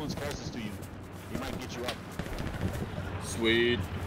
one's closest to you. He might get you up. Sweet.